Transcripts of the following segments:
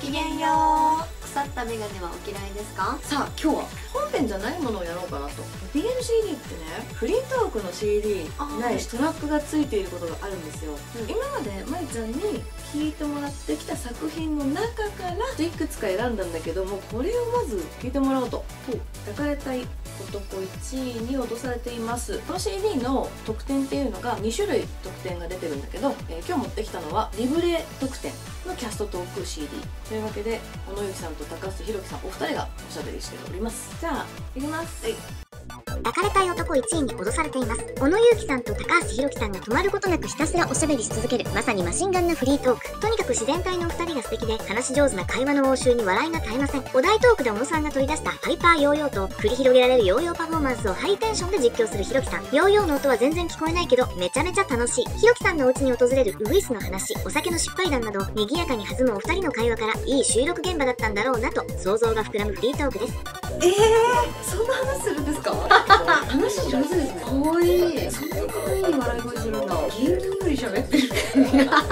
きげんよう。腐ったメガネはお嫌いですか？ さあ今日は本編じゃないものをやろうかなと。 BMCD ってね、フリートークの CD ないしトラックがついていることがあるんですよ。今までまいちゃんに聴いてもらってきた作品の中からいくつか選んだんだけども、これをまず聴いてもらおうと。抱かれたい男1位に落とされています。この CD の特典っていうのが2種類特典が出てるんだけど、今日持ってきたのはリブレ特典のキャストトーク CD というわけで、小野由紀さんと高須ひろきさんお二人がおしゃべりしております。じゃあいきます。 抱かれたい男1位に脅されています。小野由紀さんと高橋ひろきさんが止まることなくひたすらおしゃべりし続ける、まさにマシンガンなフリートーク。とにかく自然体のお二人が素敵で、話し上手な会話の応酬に笑いが絶えません。お題トークで小野さんが取り出したハイパーヨーヨーと繰り広げられるヨーヨーパフォーマンスをハイテンションで実況するひろきさん。ヨーヨーの音は全然聞こえないけどめちゃめちゃ楽しい。ひろきさんのお家に訪れるウグイスの話、お酒の失敗談など賑やかに弾むお二人の会話からいい収録現場だったんだろうなと想像が膨らむフリートークです。 そんな話するんですか？話上手ですね。かわいい。そんなかわいい笑い声するんだ。芸人より喋ってる。全然わかんない。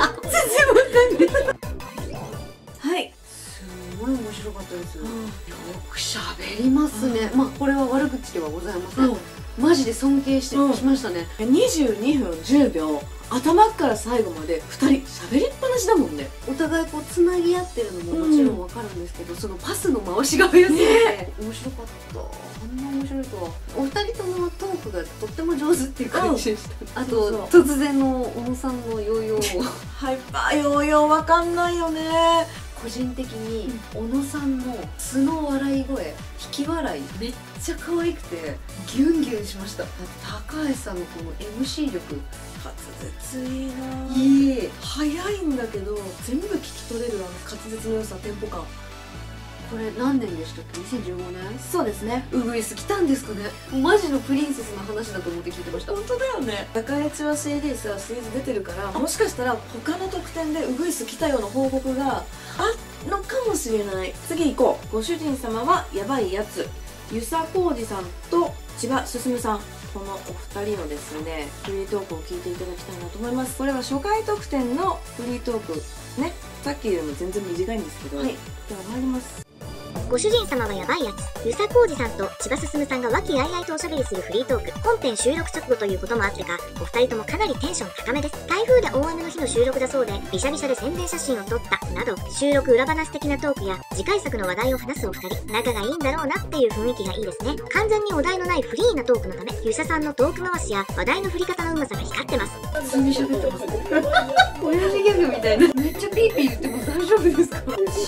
はい、 すごい面白かったです。よく喋りますね。まあこれは悪口ではございません。マジで尊敬してきましたね。 22分10秒、頭から最後まで2人喋りっぱなしだもんね。 お互いこうつなぎ合ってるのももちろんわかるんですけど、そのパスの回しが早すぎて面白かった。あんな面白いとは。お二人ともトークがとっても上手っていう感じでした。あと突然の小野さんのヨーヨーをハイパーヨーヨーわかんないよね。 個人的に小野さんの素の笑い声、引き笑いめっちゃ可愛くてギュンギュンしました。高橋さんのこの MC 力、 滑舌いいな。 いい。 早いんだけど全部聞き取れる滑舌の良さ、テンポ感。 これ何年でしたっけ？2015年？ そうですね。 ウグイス来たんですかね。マジのプリンセスの話だと思って聞いてました。 本当だよね。抱かれちは CD さシリーズ出てるから、もしかしたら他の特典でウグイス来たような報告があるのかもしれない。次行こう。ご主人様はやばいやつ、遊佐浩二さんと千葉進さん、このお二人のですねフリートークを聞いていただきたいなと思います。これは初回特典のフリートークね。さっきよりも全然短いんですけど、はい、では参ります。 ご主人様はやばいやつ、遊佐浩二さんと千葉進さんが和気あいあいとおしゃべりするフリートーク。本編収録直後ということもあってか、お二人ともかなりテンション高めです。台風で大雨の日の収録だそうで、びしゃびしゃで宣伝写真を撮ったなど、収録裏話的なトークや次回作の話題を話すお二人、仲がいいんだろうなっていう雰囲気がいいですね。完全にお題のないフリーなトークのため、遊佐さんのトーク回しや話題の振り方のうまさが光ってます。 普通に喋ってますね。親父ギャグみたいな。めっちゃピーピー言っても大丈夫ですか？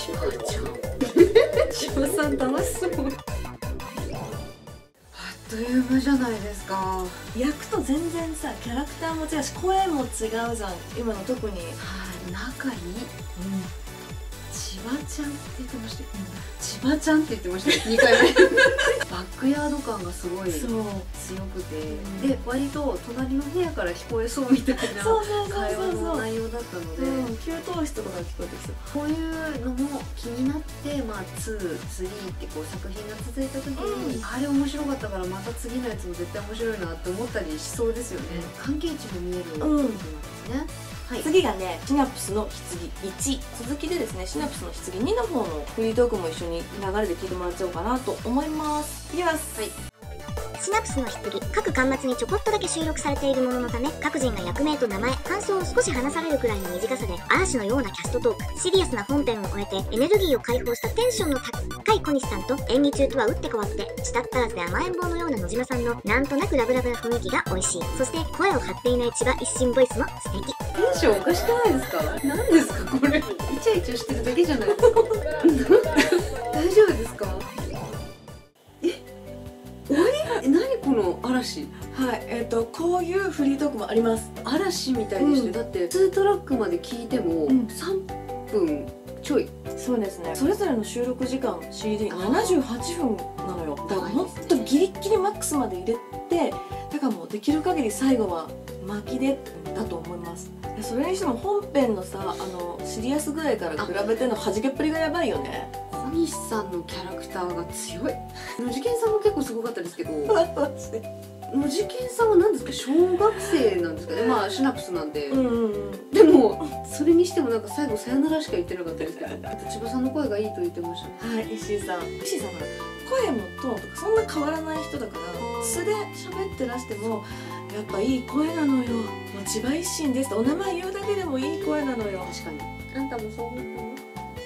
千葉さん楽しそう。あっという間じゃないですか。 役と全然さ、キャラクターも違うし声も違うじゃん。今の特に。 はい、仲いい。千葉ちゃんって言ってましたよ。千葉ちゃんって言ってましたよ。2回目。バックヤード感がすごい強くて、で割と隣の部屋から聞こえそうみたいな会話の内容だったので、 給湯室とかが聞こえてきた。 こういうのも気になって、まあ2、3ってこう作品が続いた時に、あれ面白かったからまた次のやつも絶対面白いなって思ったりしそうですよね。関係値も見えることなんですね。はい、 次がね、シナプスの棺1。続きでですね、シナプスの棺2の方のフリートークも一緒に流れで聞いてもらっちゃおうかなと思います。いきます。はい。 シナプスの棺、各巻末にちょこっとだけ収録されているもののため、各人が役名と名前、感想を少し話されるくらいの短さで、嵐のようなキャストトーク。シリアスな本編を終えてエネルギーを解放したテンションの高い小西さんと、演技中とは打って変わって舌っ足らずで甘えん坊のような野島さんのなんとなくラブラブな雰囲気が美味しい。そして声を張っていない千葉一心ボイスも素敵。 テンションおかしくないですか？何ですかこれ。イチャイチャしてるだけじゃないですか。大丈夫ですか？終わり？何この嵐。 はい、こういうフリートークもあります。 嵐みたいでして、だって2トラックまで聞いても3分ちょい。 そうですね。それぞれの収録時間 CD78 分なのよ。だからもっとギリギリマックスまで入れて、だからもうできる限り最後は巻きでだと思います。それにしても本編のさ、シリアス具合から比べての弾けっぷりがやばいよね。 小西さんのキャラクターが強い。野次元さんも結構すごかったですけど、 のじけんさんは何ですか、小学生なんですかね。まあシナプスなんで、でもそれにしてもなんか最後さよならしか言ってなかったですけど、あと千葉さんの声がいいと言ってましたね。 はい、石井さんは声のトーンとかそんな変わらない人だから、素で喋ってらしてもやっぱいい声なのよ、千葉一心ですってお名前言うだけでもいい声なのよ。 確かに。 あんたもそう思ったの？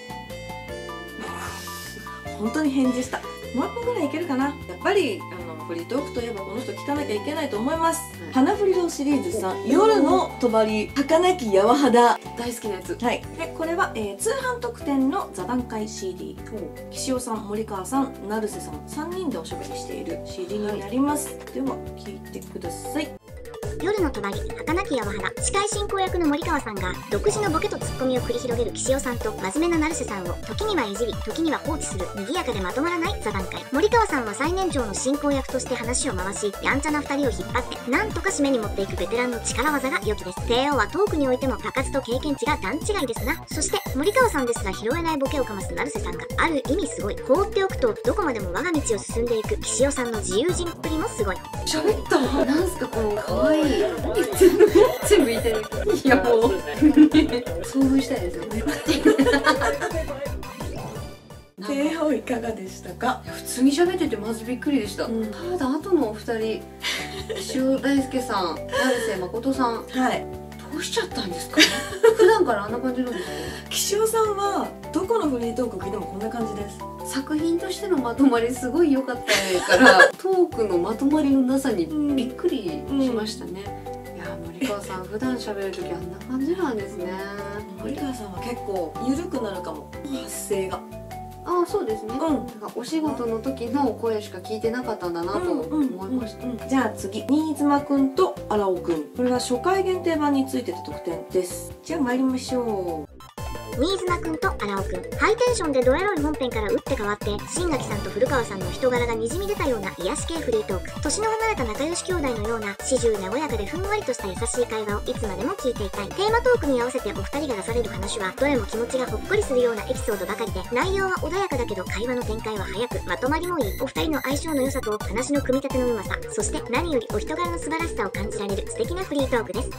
本当に返事した。もう一本ぐらいいけるかな。やっぱりフリートークといえばこの人聞かなきゃいけないと思います。花振り堂シリーズさん、夜の帳、儚き柔肌、 大好きなやつ。 はい。でこれは、通販特典の座談会 CD、岸尾さん、森川さん、成瀬さん3人でおしゃべりしている CD になります。では聞いてください。 夜の帳、儚き柔肌、司会進行役の森川さんが独自のボケとツッコミを繰り広げる岸尾さんと真面目な成瀬さんを時にはいじり時には放置する賑やかでまとまらない座談会。森川さんは最年長の進行役として話を回し、やんちゃな2人を引っ張ってなんとか締めに持っていくベテランの力技が良きです。帝王はトークにおいても場数と経験値が段違いですが、そして森川さんですら拾えないボケをかます成瀬さんがある意味すごい。放っておくとどこまでも我が道を進んでいく岸尾さんの自由人っぷりもすごい。 喋った。なんすかこの可愛い。全部言いたい。いやもう遭遇したいですよね。 帝王いかがでしたか？ 普通に喋っててまずびっくりでした。ただ後のお二人、塩大輔さん、成瀬誠さん、 はい。 どうしちゃったんですか？普段からあんな感じなんですか？ 岸尾さんはどこのフリートーク聞いてもこんな感じです。 作品としてのまとまりすごい良かったからトークのまとまりのなさにびっくりしましたね。いや森川さん普段喋る時あんな感じなんですね。 森川さんは結構緩くなるかも、発声が。 ああそうですね。なんかお仕事の時の声しか聞いてなかったんだなと思いました。 じゃあ次、新妻くんと荒尾くん、これは初回限定版についてた特典です。じゃあ参りましょう。 新妻くんと荒尾くん、ハイテンションでドエロい本編から打って変わって新垣さんと古川さんの人柄がにじみ出たような癒し系フリートーク。年の離れた仲良し兄弟のような始終和やかでふんわりとした優しい会話をいつまでも聞いていたい。テーマトークに合わせてお二人が出される話はどれも気持ちがほっこりするようなエピソードばかりで、内容は穏やかだけど会話の展開は早くまとまりもいい。お二人の相性の良さと話の組み立てのうまさ、そして何よりお人柄の素晴らしさを感じられる素敵なフリートークです。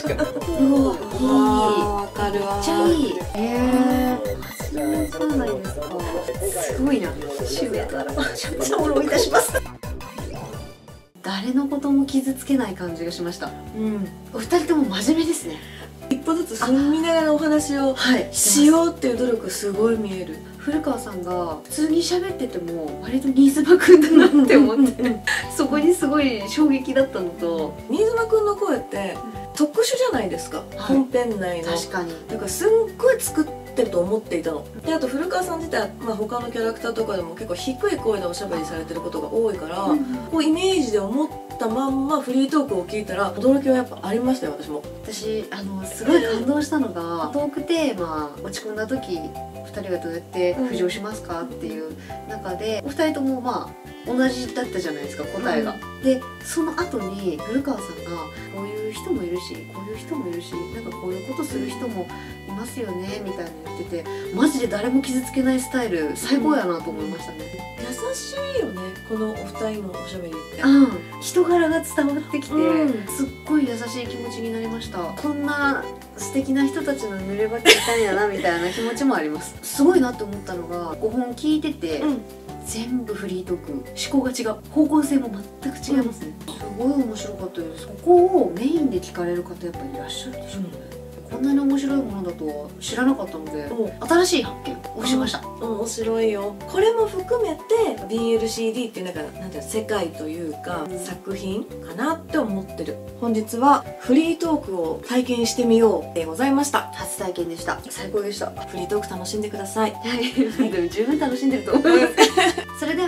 確かに。うわ、いい。 わかるわ。 めっちゃいい。初めじゃないですか。すごいな。締めたらめちゃめちゃフォローいたします。誰のことも傷つけない感じがしました。お二人とも真面目ですね。 一歩ずつ進みながらお話をしようっていう努力すごい見える。 古川さんが普通に喋ってても割と新妻くんだなって思ってそこにすごい衝撃だったのと、 新妻くんの声って特殊じゃないですか、本編内の。確かに。 だからすんごい作ってると思っていたので、あと古川さん自体は、他のキャラクターとかでも結構低い声でおしゃべりされてることが多いから、こうイメージで思ったまんまフリートークを聞いたら驚きはやっぱありましたよ。私もすごい感動したのが、トークテーマ落ち込んだ時2人はどうやって浮上しますかっていう中で、お二人とも同じだったじゃないですか、答えが。でその後に古川さんがこういう人もいるしこういう人もいるし、なんかこういうことする人もいますよねみたいな言ってて、マジで誰も傷つけないスタイル最高やなと思いましたね。 優しいよね、このお二人のおしゃべりって。 人柄が伝わってきて、すっごい優しい気持ちになりました。こんな素敵な人たちの濡れ場にいたんやなみたいな気持ちもあります。すごいなって思ったのが、5本聞いてて、全部フリートーク、思考が違う、方向性も全く違いますね。すごい面白かったです。ここをメインで聞かれる方やっぱりいらっしゃるでしょうね。こんなに面白いものだとは知らなかったので、新しい発見をしました。 面白いよ。これも含めて BLCD ってなんていうの、世界というか、作品かなって思ってる。本日はフリートークを体験してみようでございました。 初体験でした。最高でした。 フリートーク楽しんでください。 はい、でも十分楽しんでると思います。それで